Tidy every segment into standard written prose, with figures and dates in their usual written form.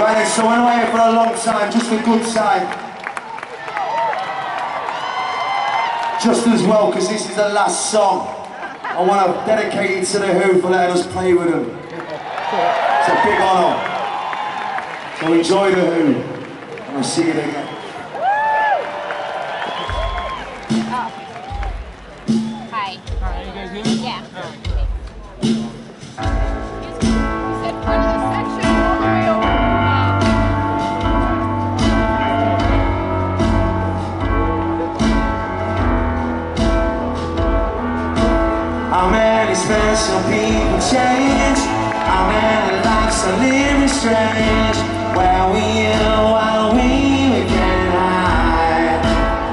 Right then, so we're away here for a long time, just a good time. Just as well, because this is the last song. I want to dedicate it to The Who for letting us play with them. It's a big honour. So enjoy The Who, and I'll see you again. Hi. Alright, you guys good? Yeah. You said front of the section all the way over. How many special people change? How many lives are living strange? Where were you while we were getting high?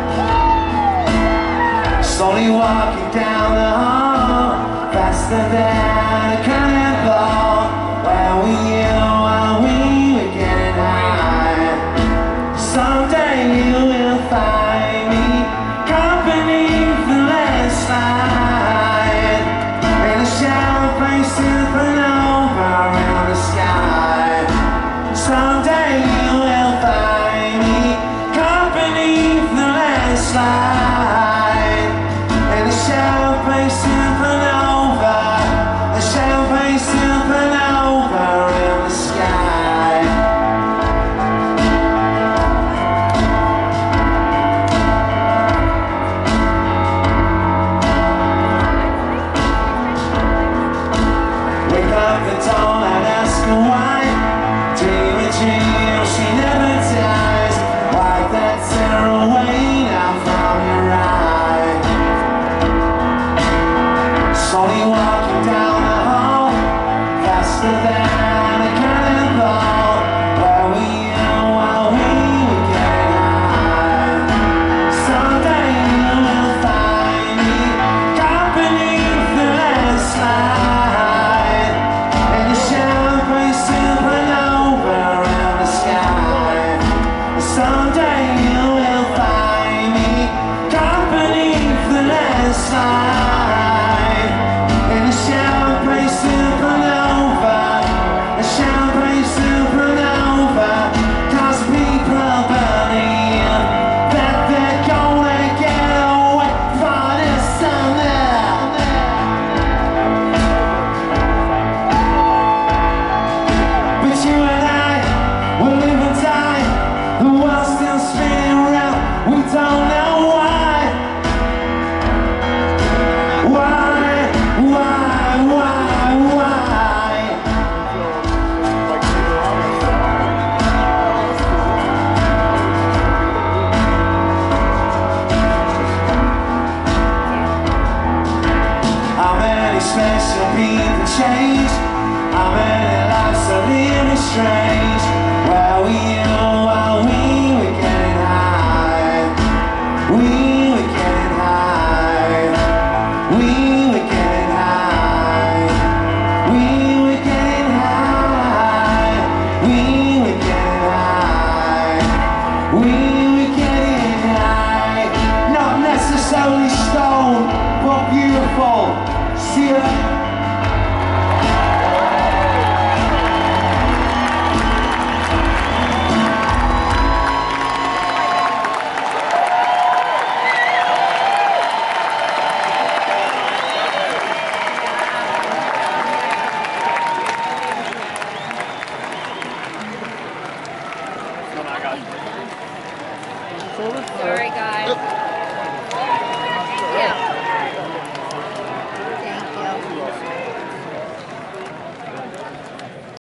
Slowly walking down the hall, faster than a cannonball. Where were you while we were getting high? Someday you will find me company for the landslide, in a champagne supernova around the sky. Someday you will find me company for the landslide, in a champagne supernova, a champagne supernova around the sky. Wake up the dawn and ask her why. Dream a dream, she never dies. Wipe that tear away now from your eye. Slowly walking down the hall, faster than a cannonball. Where were you while we were getting high? Someday you will find me company for the landslide, in a champagne supernova around the sky. Someday you will find me company for the landslide, in a champagne supernova, a champagne supernova. 'Cause people believe that they're gonna get away from this someday. But you and I will live and die. The world's still spinning around. We don't know why. Why? How many special people change? How many lives are living strange? Where were you while we were getting high? We were getting high. We were getting high. We were getting high. We were getting high. We were getting high. Not necessarily stone, but beautiful. See ya. Sorry, guys.